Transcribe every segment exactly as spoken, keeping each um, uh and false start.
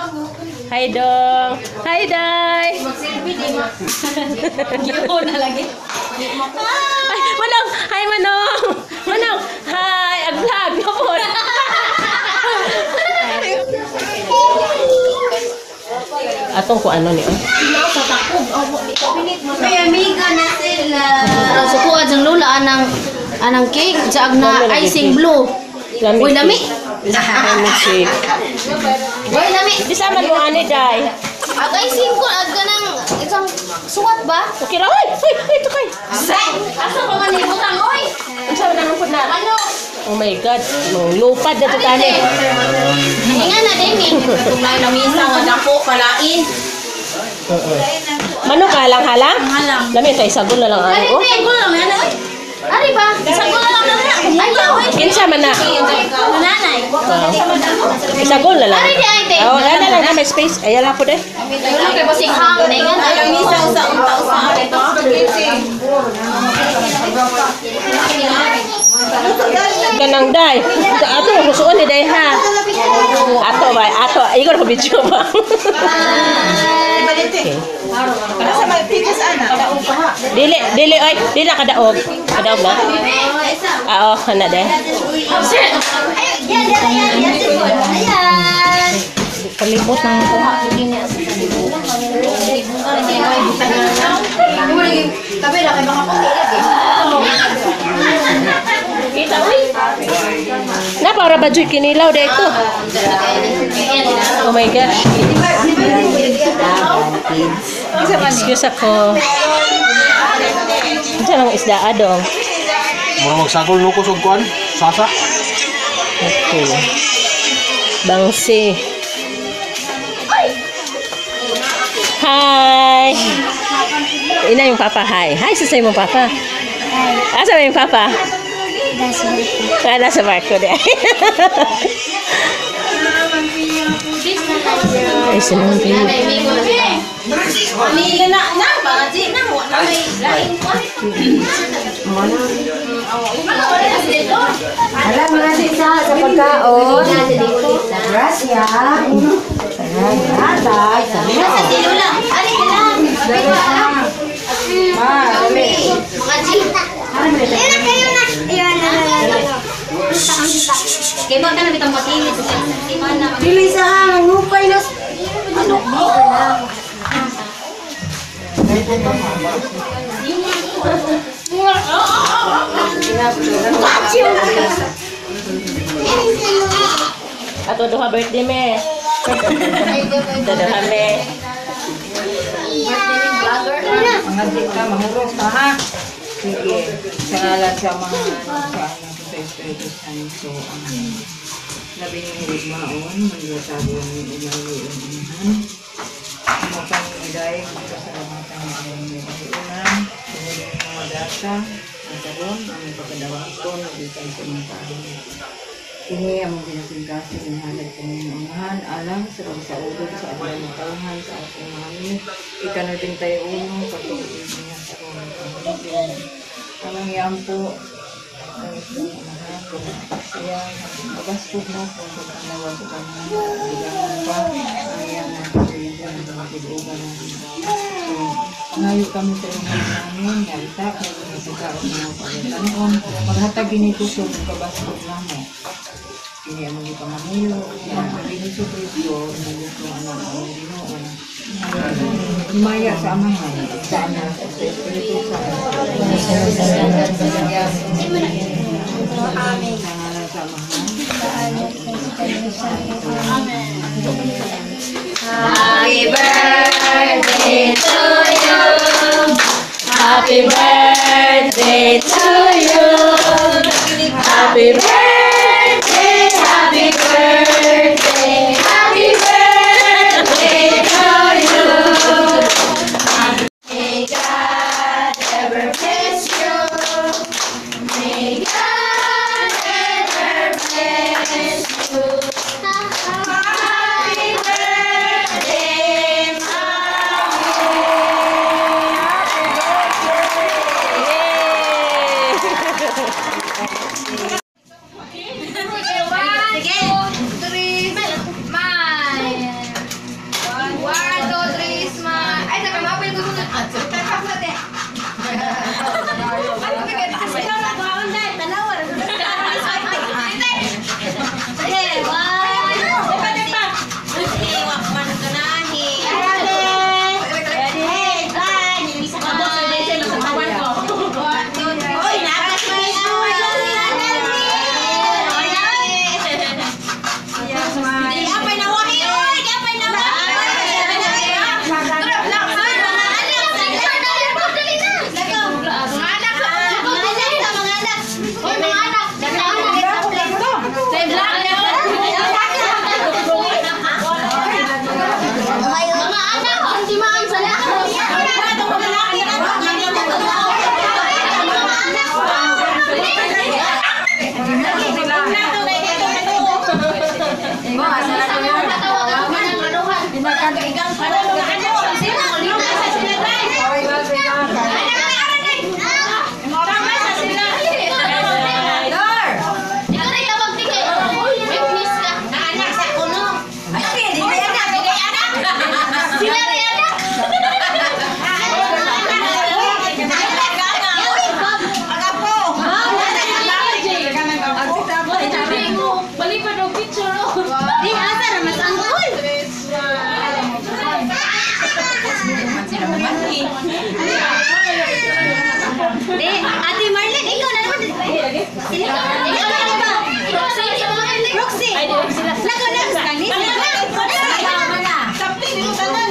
Hi dong. Hi day. Ay, Manong. Hi Manong. Manong. Hi, ang vlog kapon. Atong ko ano ni oh. May amiga na sila. Sukuan sang lula anang anang cake sa na icing blue. Uy lami. Music. Uy lami. Di sama mo ani day. Ag icing ko ag kanang isang suwat ba? Okay lang. Uy, uy, uy, tukay. Asa pa man ni butang oy. Unsa man ang pud na? Ano? Oh my god, no lupad na to tani. Inga na din ni. Tunay na misa nga dako palain. Mano ka lang halang? Halang. Lami kay sagol na lang ano. Ari Oh. pa ko lang yan oy. Ari ba? Sagol na lang na. Ayaw oy. Kinsa man na? Nanay. Isagol na lang. Ari di ay te. Oh, ana lang na may space. Ayan lang po de. Wala kay basing hang na nga na misa sa unta-unta ito. Ganang day. Ato gustuon ni day ha. Ato ba? Ato. Igo ko video ba? Okay. Kana sa may pikas ana. Dili, dili oy, dili na kadaog. Kadaog na. Ah, oh, kana day. Yan, yan, yan, yan. Ayan. Palibot ng kuha. Tabi lang kay mga pakilag eh. Kita uy. Na para ba jud kinilaw dito? Oh my gosh. Excuse ako. Isa lang isda adong. Mura magsagol no ko sa kuan, sasa. Okay. Bangsi. Hi. Ina yung papa, hi. Hi sa sa'yo mong papa. Asa ba yung papa? Ah, nasa barko de. Ay, sinong baby. Nila na na ba di na mo na may lain ko. Alam mga sisa sa pagkaon. Gracia. Natay. Sa tilo lang. Ari ka lang. Ma, dali. Mga jita. Ina kayo na. Iyan na na. Kaya ba ka na bitang pakilit sa mana. Dili sa hang hupay na. Ano ba na? Ato duha birthday me. Duha me. Mga dita, mahurot ka ha. Sige. Sa ngalan sa mga ano sa ano sa Espiritu Santo. Amen. Labing higmaon, maglasabi ang umaluin. Makan iday, kasalamatan ng ulan, tumulong mga data, nagkaroon, ang pagkadawakon, nagitan sa mga taon. Ini ang mga ginasingkasi ng hanap ng mga umahan, alam, sa pagsaudod sa alam ng tawahan sa ating mami, ikanading tayo unong, patuloy niya sa unong panginoon. Alang yan po, ang isang umahan, kung sayang, mabaskog mo, kung pagkanawan sa kanya, bilangan pa, ang yan ang pagkailan ng mga tibugan natin. So, ngayon kami sa inyo namin, nalita, kung nasagao ng mga pagkatanon, maghatag ginito sa kabaskog namin. Ini ang mga pamamilo, ang pag-inisipid ko, nandito ang ang ginoon. Maya sa amahan, sa anak, sa Espiritu Santo. Amen. Sa amahan, sa anak, sa Espiritu Santo. Amen. Happy birthday to you. Happy birthday to you. Happy birthday. Happy birthday, happy birthday to you. May God ever bless you. May God ever bless you. Happy birthday, mommy. Di, Ate Marlene, ikaw na naman. Ikaw na naman ba? Roxy, Roxy. Lago na, kanis. Lago na. Sapin, ito tanan.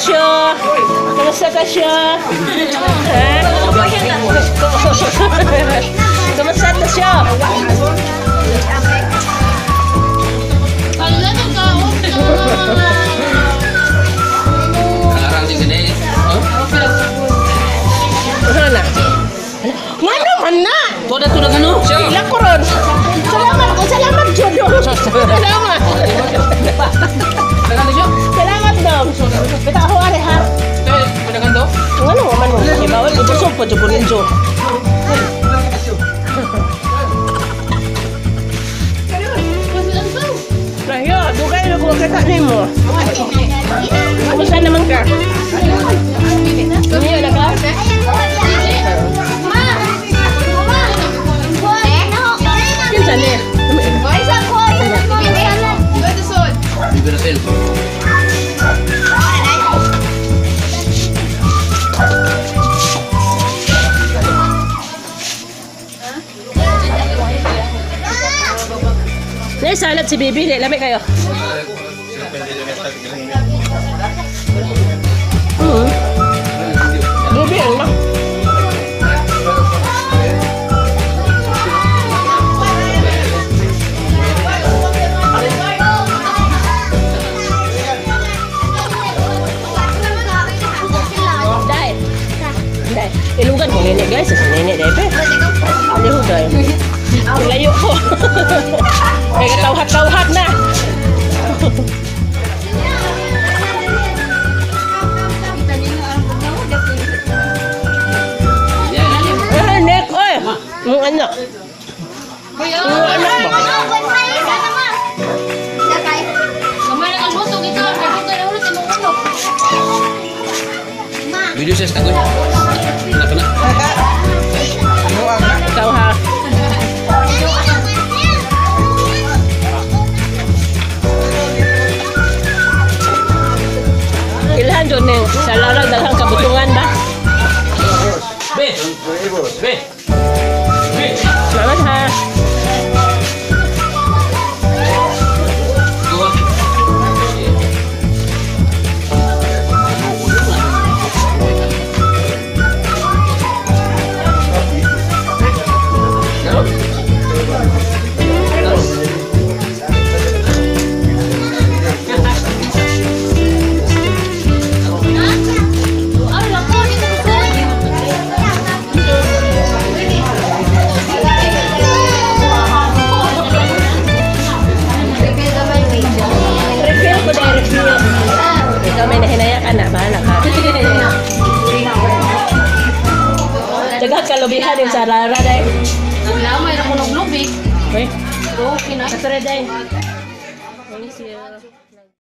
Syo? Kamusta ka, Syo? Ha? Kamusta ka, Syo? Karang di gini. Ano na? Ano man na? Tuda tuda kanu. Ila ko ron. Salamat ko, salamat Jodo. Salamat. Dagan siya. Salamat dong. Kita ako ari ha. Eh, dagan do. Ano man mo? Ibawal ko busog pa jud ninjo. Rayo, dugay na ko kita nimo. Kumusta naman ka? Niyo na ka? Kinsa ni? Brazil. Nay salad si Bibi, di lamig kayo. Hmm. Bibi ang ma. Dai. Dai. Ilugan ko nene guys, sa nene dai pe. Ano ho dai? Layo ko. Ay katawhat-tawhat na. Eh, nek, oy. Mung anak. Mung anak ba? Video saya setengah. Kena kena. Ikaw ha. Ilhan dyan eh. Sa larang daghang kabutungan ba? Be. Be. Be. Salamat ha. Refill ko dahil refill. Ikaw may nahinaya ka na. Bahala ka. Daghang kalubihan yung sa lara dahil. Wala, mayroon ko naglubi. Uy, Okay na. katulad dahil.